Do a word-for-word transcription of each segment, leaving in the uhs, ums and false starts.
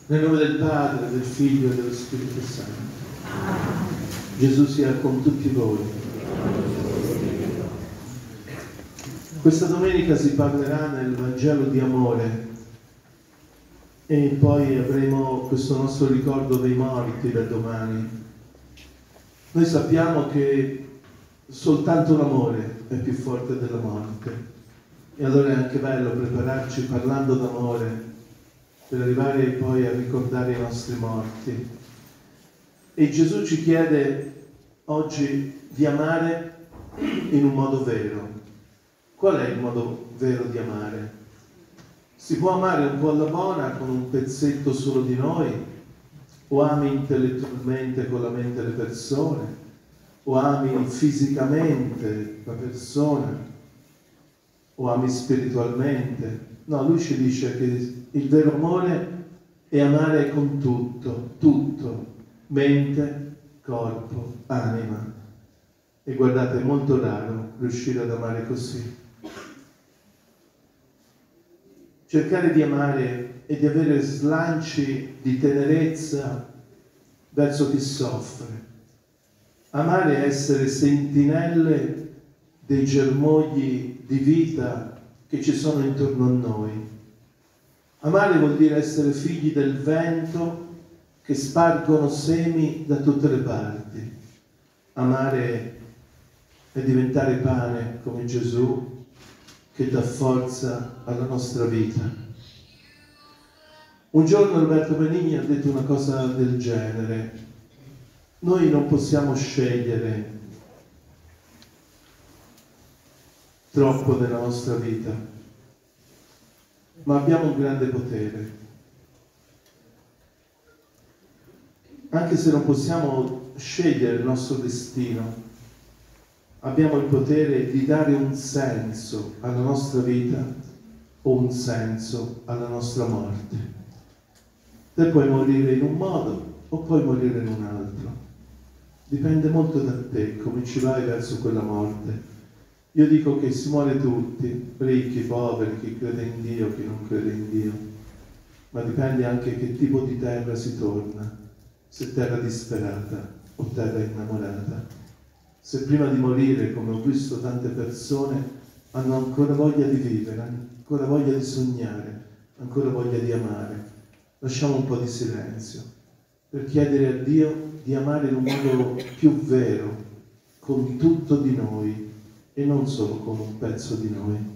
Nel nome del Padre, del Figlio e dello Spirito Santo. Gesù sia con tutti voi. Questa domenica si parlerà nel Vangelo di amore e poi avremo questo nostro ricordo dei morti da domani. Noi sappiamo che soltanto l'amore è più forte della morte e allora è anche bello prepararci parlando d'amore per arrivare poi a ricordare i nostri morti. E Gesù ci chiede oggi di amare in un modo vero. Qual è il modo vero di amare? Si può amare un po' alla buona con un pezzetto solo di noi, o ami intellettualmente con la mente le persone, o ami fisicamente la persona, o ami spiritualmente. No, lui ci dice che il vero amore è amare con tutto, tutto, mente, corpo, anima. E guardate, è molto raro riuscire ad amare così. Cercare di amare e di avere slanci di tenerezza verso chi soffre. Amare è essere sentinelle dei germogli di vita che ci sono intorno a noi. Amare vuol dire essere figli del vento che spargono semi da tutte le parti. Amare è diventare pane come Gesù che dà forza alla nostra vita. Un giorno Roberto Benigni ha detto una cosa del genere: noi non possiamo scegliere troppo nella nostra vita, ma abbiamo un grande potere. Anche se non possiamo scegliere il nostro destino, abbiamo il potere di dare un senso alla nostra vita o un senso alla nostra morte. Te puoi morire in un modo o puoi morire in un altro. Dipende molto da te, come ci vai verso quella morte. Io dico che si muore tutti, ricchi, poveri, chi crede in Dio, chi non crede in Dio, ma dipende anche che tipo di terra si torna, se terra disperata o terra innamorata. Se prima di morire, come ho visto tante persone, hanno ancora voglia di vivere, ancora voglia di sognare, ancora voglia di amare, lasciamo un po' di silenzio per chiedere a Dio di amare in un modo più vero, con tutto di noi, e non solo con un pezzo di noi.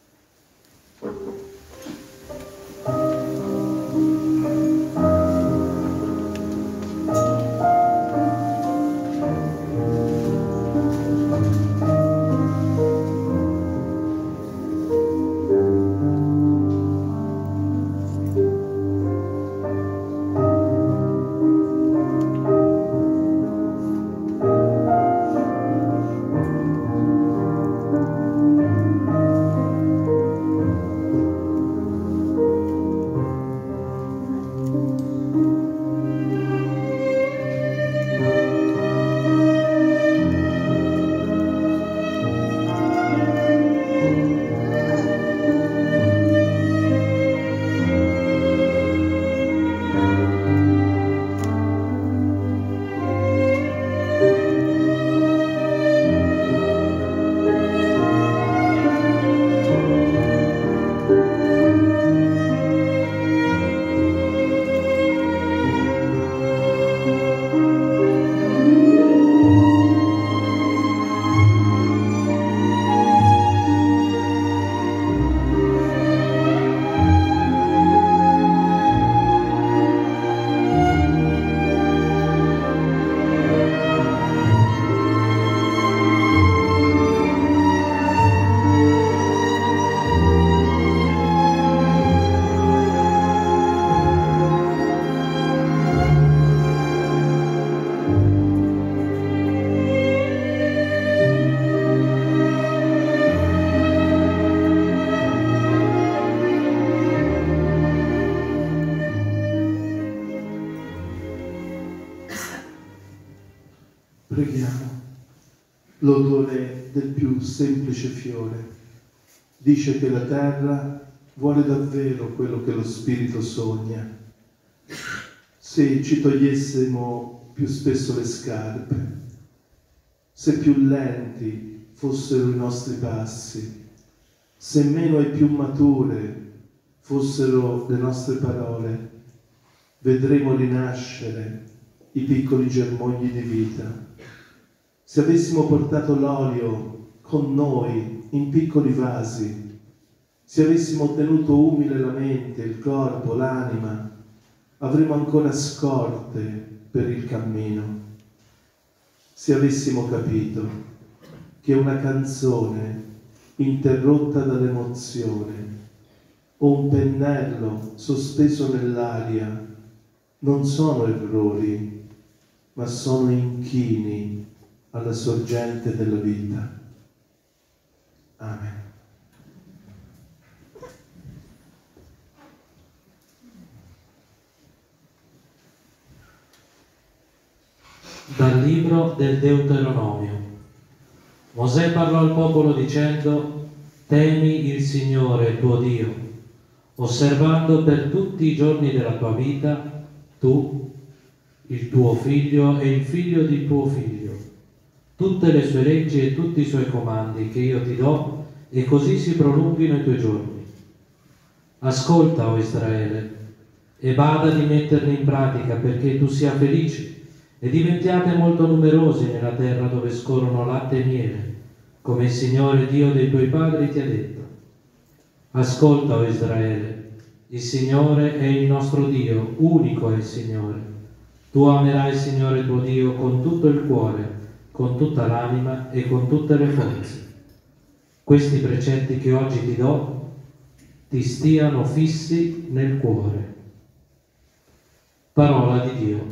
Preghiamo. L'odore del più semplice fiore dice che la terra vuole davvero quello che lo spirito sogna. se ci togliessimo più spesso le scarpe, se più lenti fossero i nostri passi, se meno e più mature fossero le nostre parole, vedremo rinascere i piccoli germogli di vita. Se avessimo portato l'olio con noi in piccoli vasi, se avessimo tenuto umile la mente, il corpo, l'anima, avremo ancora scorte per il cammino. Se avessimo capito che una canzone interrotta dall'emozione o un pennello sospeso nell'aria non sono errori, ma sono inchini alla sorgente della vita. Amen. Dal libro del Deuteronomio. Mosè parlò al popolo dicendo: temi il Signore tuo Dio, osservando per tutti i giorni della tua vita, tu, il tuo figlio e il figlio di tuo figlio, tutte le sue leggi e tutti i suoi comandi che io ti do, e così si prolunghino i tuoi giorni. Ascolta, o Israele, e bada di metterli in pratica, perché tu sia felice e diventiate molto numerosi nella terra dove scorrono latte e miele, come il Signore Dio dei tuoi padri ti ha detto. Ascolta, o Israele, il Signore è il nostro Dio, unico è il Signore. Tu amerai il Signore tuo Dio con tutto il cuore, con tutta l'anima e con tutte le forze. Questi precetti che oggi ti do ti stiano fissi nel cuore. Parola di Dio.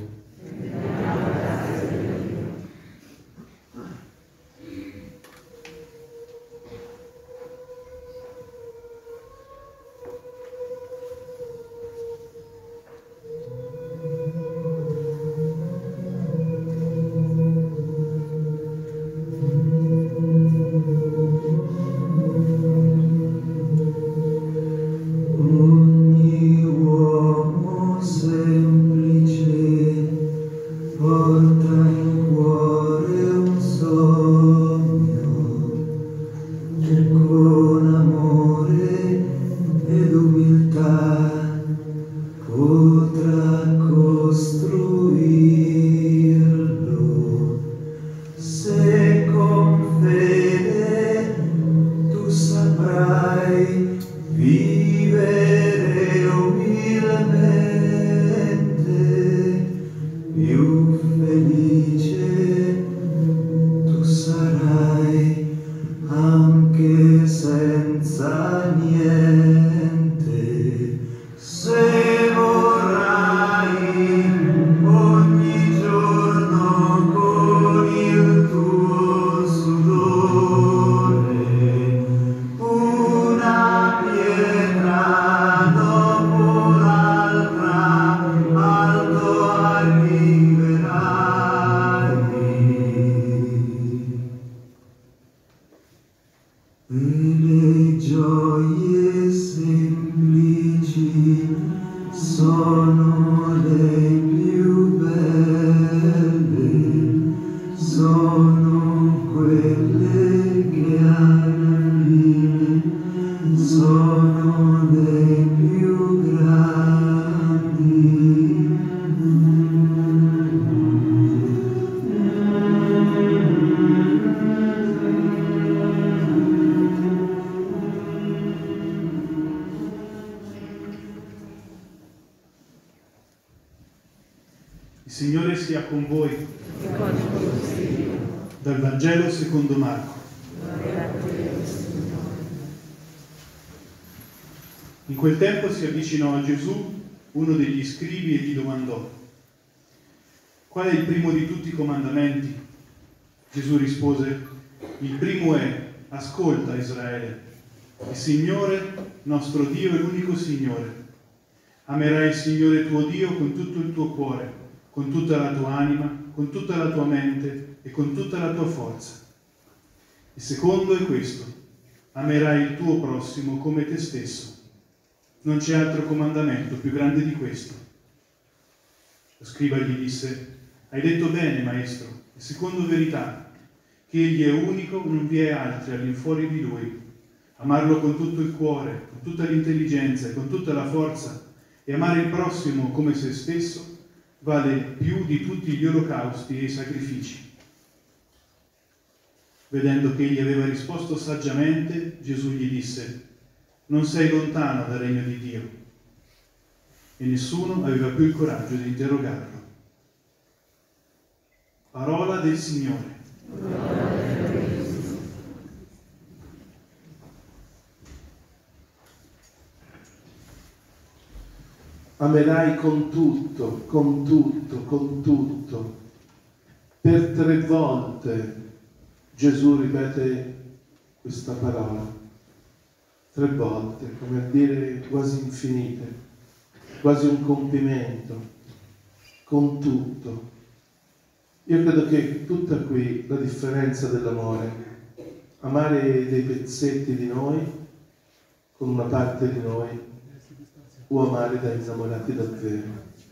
Il Signore sia con voi. Dal Vangelo secondo Marco. In quel tempo si avvicinò a Gesù uno degli scribi e gli domandò: qual è il primo di tutti i comandamenti? Gesù rispose: il primo è: ascolta, Israele, il Signore nostro Dio è l'unico Signore. Amerai il Signore tuo Dio con tutto il tuo cuore, con tutta la tua anima, con tutta la tua mente e con tutta la tua forza. Il secondo è questo: amerai il tuo prossimo come te stesso. Non c'è altro comandamento più grande di questo. Lo scriba gli disse: hai detto bene, maestro, e secondo verità, che egli è unico, non vi è altri all'infuori di lui. Amarlo con tutto il cuore, con tutta l'intelligenza e con tutta la forza, e amare il prossimo come se stesso, vale più di tutti gli olocausti e i sacrifici. Vedendo che egli aveva risposto saggiamente, Gesù gli disse: non sei lontano dal regno di Dio. E nessuno aveva più il coraggio di interrogarlo. Parola del Signore. Amerai con tutto, con tutto, con tutto. Per tre volte Gesù ripete questa parola. Tre volte, come a dire quasi infinite, quasi un compimento. Con tutto. Io credo che tutta qui la differenza dell'amore. Amare dei pezzetti di noi, con una parte di noi, o amare da innamorati davvero.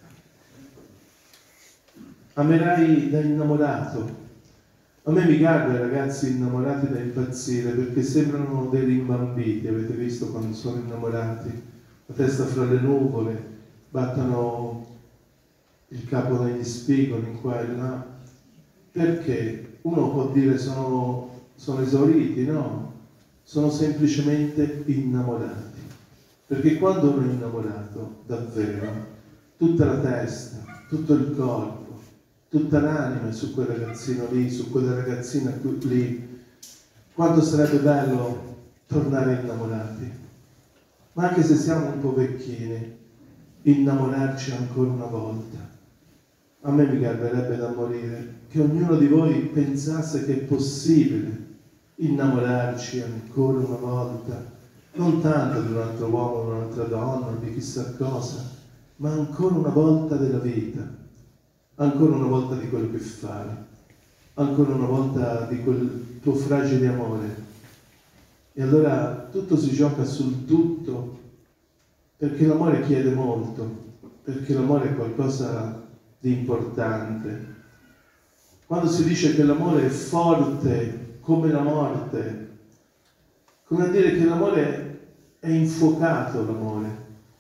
Amerai da innamorato. A me mi garba i ragazzi innamorati da impazzire, perché sembrano dei rimbambiti, avete visto quando sono innamorati? La testa fra le nuvole, battono il capo negli spigoli in qua e là. Perché? Uno può dire sono, sono esauriti, no? Sono semplicemente innamorati. Perché quando uno è innamorato, davvero, tutta la testa, tutto il corpo, tutta l'anima è su quel ragazzino lì, su quella ragazzina lì, quanto sarebbe bello tornare innamorati. Ma anche se siamo un po' vecchini, innamorarci ancora una volta. A me mi garberebbe da morire che ognuno di voi pensasse che è possibile innamorarci ancora una volta. Non tanto di un altro uomo, di un'altra donna, di chissà cosa, ma ancora una volta della vita, ancora una volta di quello che fai, ancora una volta di quel tuo fragile amore. E allora tutto si gioca sul tutto, perché l'amore chiede molto, perché l'amore è qualcosa di importante. Quando si dice che l'amore è forte come la morte, come a dire che l'amore è infuocato, l'amore.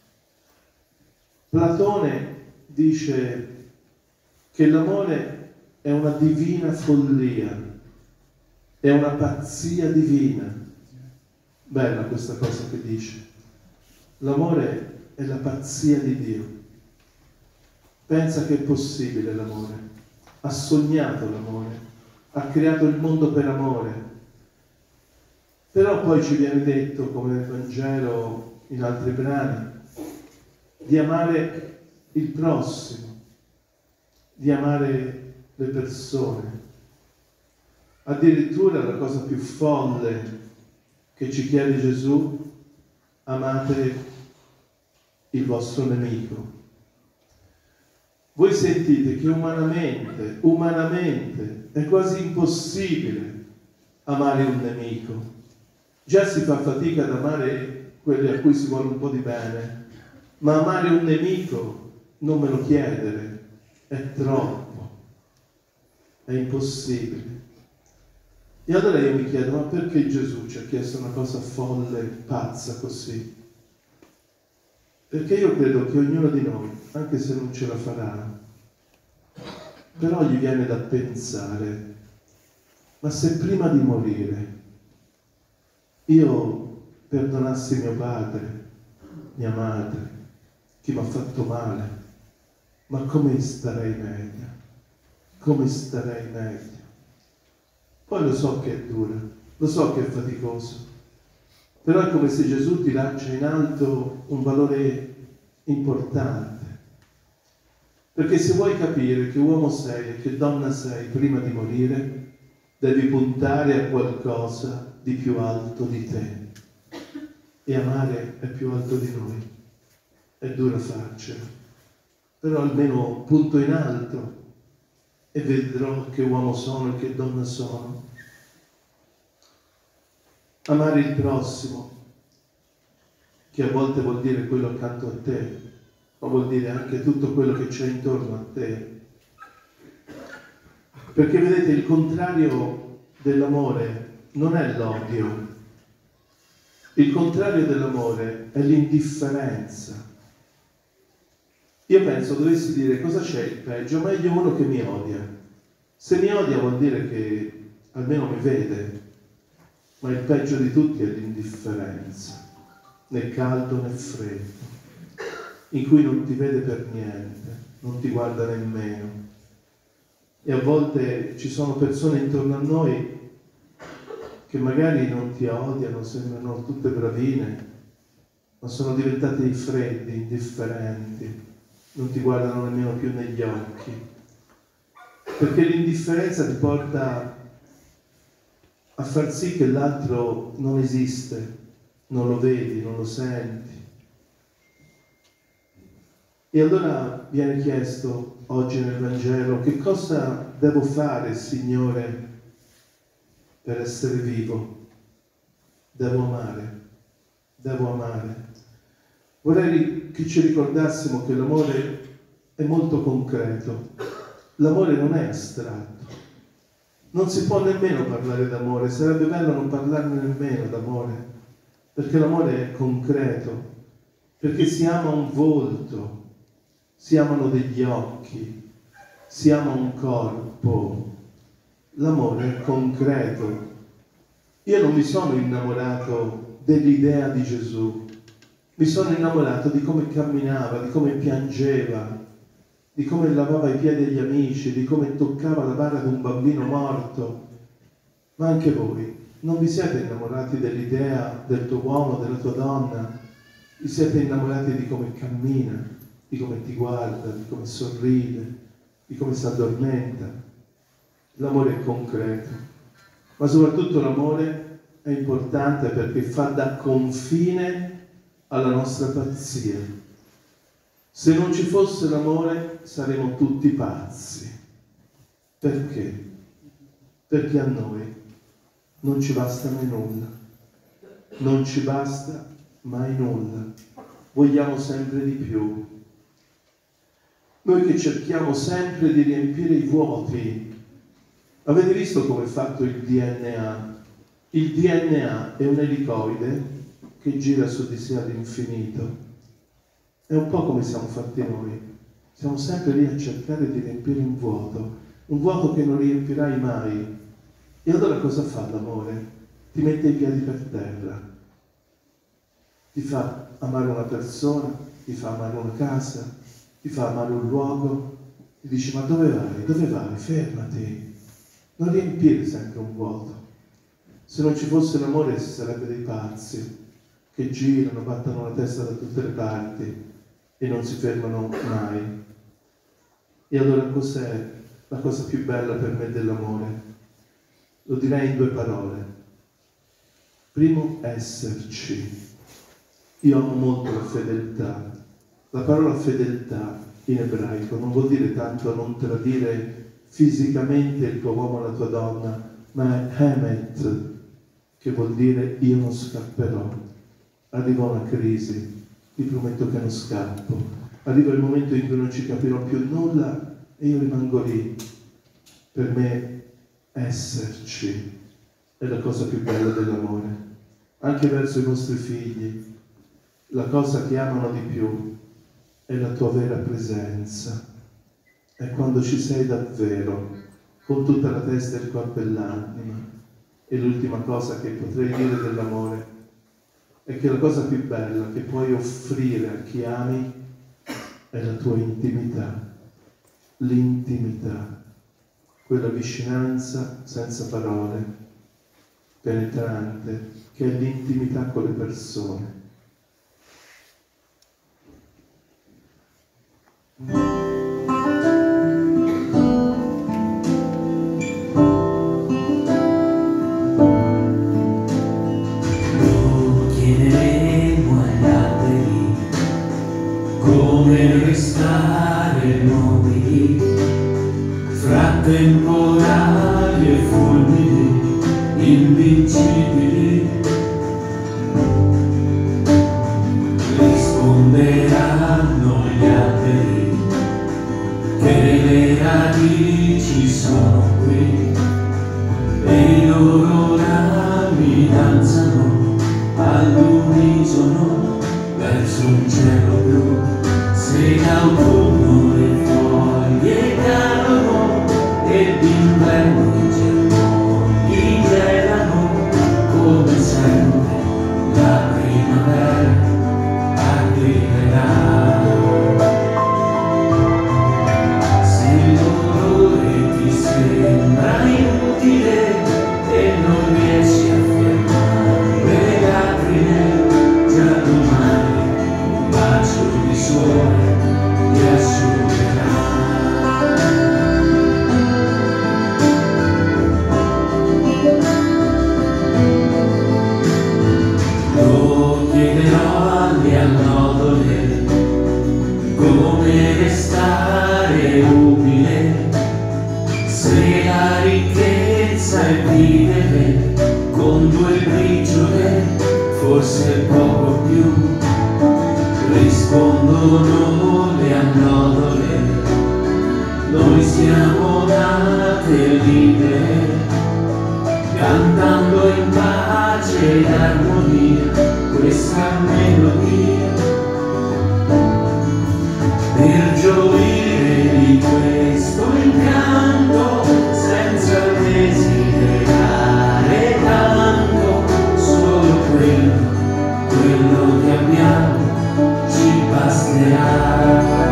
Platone dice che l'amore è una divina follia, è una pazzia divina. Bella questa cosa che dice. L'amore è la pazzia di Dio. Pensa che è possibile l'amore. Ha sognato l'amore, ha creato il mondo per amore. Però poi ci viene detto, come nel Vangelo, in altri brani, di amare il prossimo, di amare le persone. Addirittura la cosa più folle che ci chiede Gesù: amate il vostro nemico. Voi sentite che umanamente, umanamente, è quasi impossibile amare un nemico. Già si fa fatica ad amare quelli a cui si vuole un po' di bene, ma amare un nemico, non me lo chiedere, è troppo, è impossibile. E allora io mi chiedo, ma perché Gesù ci ha chiesto una cosa folle, pazza così? Perché io credo che ognuno di noi, anche se non ce la farà, però gli viene da pensare, ma se prima di morire io perdonassi mio padre, mia madre, chi mi ha fatto male, ma come starei meglio? Come starei meglio? Poi lo so che è dura, lo so che è faticoso, però è come se Gesù ti lancia in alto un valore importante. Perché se vuoi capire che uomo sei e che donna sei prima di morire, devi puntare a qualcosa di più alto di te. E amare è più alto di noi. È duro farcelo. Però almeno punto in alto e vedrò che uomo sono e che donna sono. Amare il prossimo, che a volte vuol dire quello accanto a te, ma vuol dire anche tutto quello che c'è intorno a te. Perché vedete, il contrario dell'amore non è l'odio, il contrario dell'amore è l'indifferenza. Io penso, dovessi dire cosa c'è il peggio, meglio uno che mi odia. Se mi odia vuol dire che almeno mi vede, ma il peggio di tutti è l'indifferenza, né caldo né freddo, in cui non ti vede per niente, non ti guarda nemmeno. E a volte ci sono persone intorno a noi che magari non ti odiano, sembrano tutte bravine, ma sono diventate freddi, indifferenti, non ti guardano nemmeno più negli occhi. Perché l'indifferenza ti porta a far sì che l'altro non esiste, non lo vedi, non lo senti. E allora viene chiesto oggi nel Vangelo: che cosa devo fare, Signore, per essere vivo? Devo amare, devo amare. Vorrei che ci ricordassimo che l'amore è molto concreto, l'amore non è astratto, non si può nemmeno parlare d'amore, sarebbe bello non parlarne nemmeno d'amore, perché l'amore è concreto, perché si ama un volto, si amano degli occhi, si ama un corpo. L'amore è concreto. Io non mi sono innamorato dell'idea di Gesù, mi sono innamorato di come camminava, di come piangeva, di come lavava i piedi agli amici, di come toccava la bara di un bambino morto. Ma anche voi non vi siete innamorati dell'idea del tuo uomo, della tua donna, vi siete innamorati di come cammina, di come ti guarda, di come sorride, di come si addormenta. L'amore è concreto, ma soprattutto l'amore è importante perché fa da confine alla nostra pazzia. Se non ci fosse l'amore saremmo tutti pazzi. Perché? Perché a noi non ci basta mai nulla, non ci basta mai nulla, vogliamo sempre di più. Noi che cerchiamo sempre di riempire i vuoti. Avete visto come è fatto il D N A? Il D N A è un elicoide che gira su di sé all'infinito. È un po' come siamo fatti noi. Siamo sempre lì a cercare di riempire un vuoto, un vuoto che non riempirai mai. E allora cosa fa l'amore? Ti mette i piedi per terra, ti fa amare una persona, ti fa amare una casa, ti fa amare un luogo, ti dice: ma dove vai? Dove vai? Fermati. Non riempire sempre un vuoto. Se non ci fosse l'amore si sarebbe dei pazzi che girano, battono la testa da tutte le parti e non si fermano mai. E allora cos'è la cosa più bella per me dell'amore? Lo direi in due parole. Primo, esserci. Io amo molto la fedeltà. La parola fedeltà in ebraico non vuol dire tanto non tradire fisicamente il tuo uomo o la tua donna, ma è emet, che vuol dire io non scapperò. Arriva una crisi, ti prometto che non scappo. Arriva il momento in cui non ci capirò più nulla e io rimango lì. Per me esserci è la cosa più bella dell'amore. Anche verso i nostri figli, la cosa che amano di più è la tua vera presenza. È quando ci sei davvero, con tutta la testa, il corpo e l'anima. E l'ultima cosa che potrei dire dell'amore è che la cosa più bella che puoi offrire a chi ami è la tua intimità. L'intimità, quella vicinanza senza parole, penetrante, che è l'intimità con le persone. Temporali e fulmini, invincibili, rispondere diranno gli alberi che le radici sono qui e i loro rami danzano all'unisono verso un cielo blu. Se d'autunno le foglie cadono e d'inverno i germogli gelano, come sempre la primavera arriverà. Se l'odore ti sembra inutile e non riesci a fermare le lacrime, già domani un bacio di sole ti asciugherà. Lo chiederò alle allodole come restare umile, se la ricchezza è vivere con due briciole, forse poco più. Rispondono le allodole, noi siamo nate libere, cantando in pace ed armonia questa melodia, per gioire di questo incanto senza desiderare tanto, solo quello, quello che abbiamo ci basterà.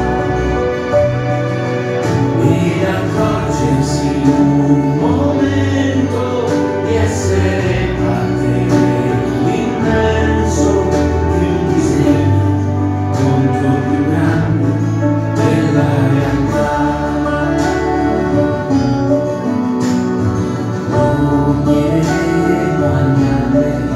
Ed accorgersi in un momento di essere parte dell'immenso, di un disegno molto più grande della realtà. Non chiederemo agli alberi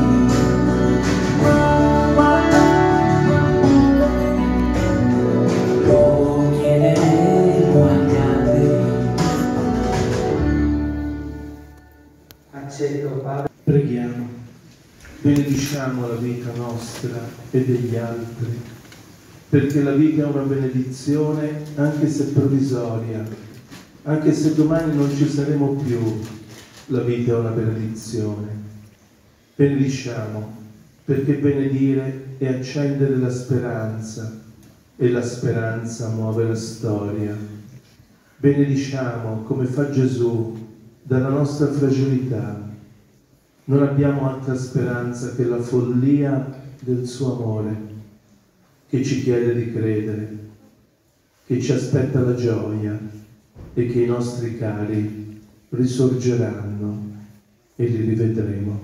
Preghiamo, benediciamo la vita nostra e degli altri, perché la vita è una benedizione anche se provvisoria, anche se domani non ci saremo più, la vita è una benedizione. Benediciamo, perché benedire è accendere la speranza e la speranza muove la storia. Benediciamo come fa Gesù dalla nostra fragilità. Non abbiamo altra speranza che la follia del suo amore, che ci chiede di credere, che ci aspetta la gioia e che i nostri cari risorgeranno e li rivedremo.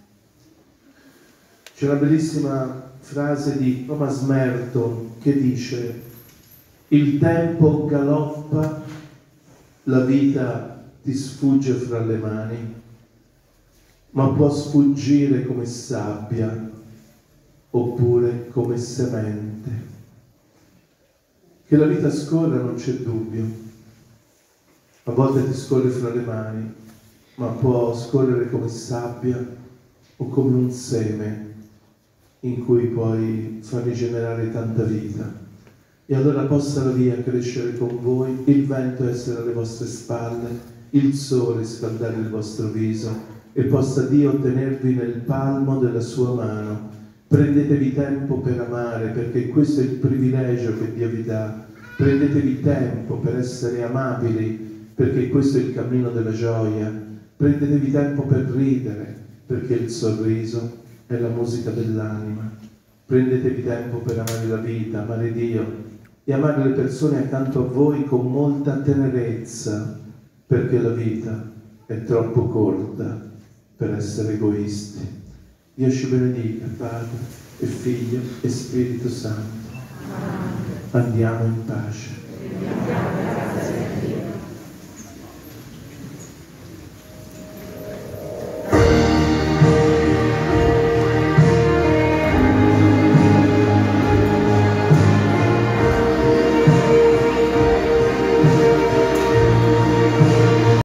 C'è una bellissima frase di Thomas Merton che dice: il tempo galoppa, la vita ti sfugge fra le mani, ma può sfuggire come sabbia oppure come semente. Che la vita scorra non c'è dubbio, a volte ti scorre fra le mani, ma può scorrere come sabbia o come un seme in cui puoi far rigenerare tanta vita. E allora possa la via crescere con voi, il vento essere alle vostre spalle, il sole scaldare il vostro viso, e possa Dio tenervi nel palmo della sua mano. Prendetevi tempo per amare, perché questo è il privilegio che Dio vi dà. Prendetevi tempo per essere amabili, perché questo è il cammino della gioia. Prendetevi tempo per ridere, perché il sorriso è la musica dell'anima. Prendetevi tempo per amare la vita, amare Dio e amare le persone accanto a voi con molta tenerezza, perché la vita è troppo corta per essere egoisti. Dio ci benedica, Padre e Figlio e Spirito Santo. Andiamo in pace.